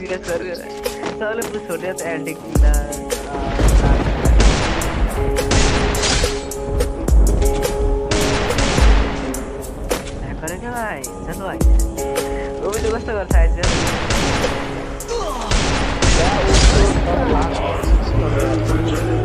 experience कर रहा है साले कुछ छोटे तो एंडिंग किला करेंगे भाई चलो भाई वो भी तो कष्ट करता है क्या वो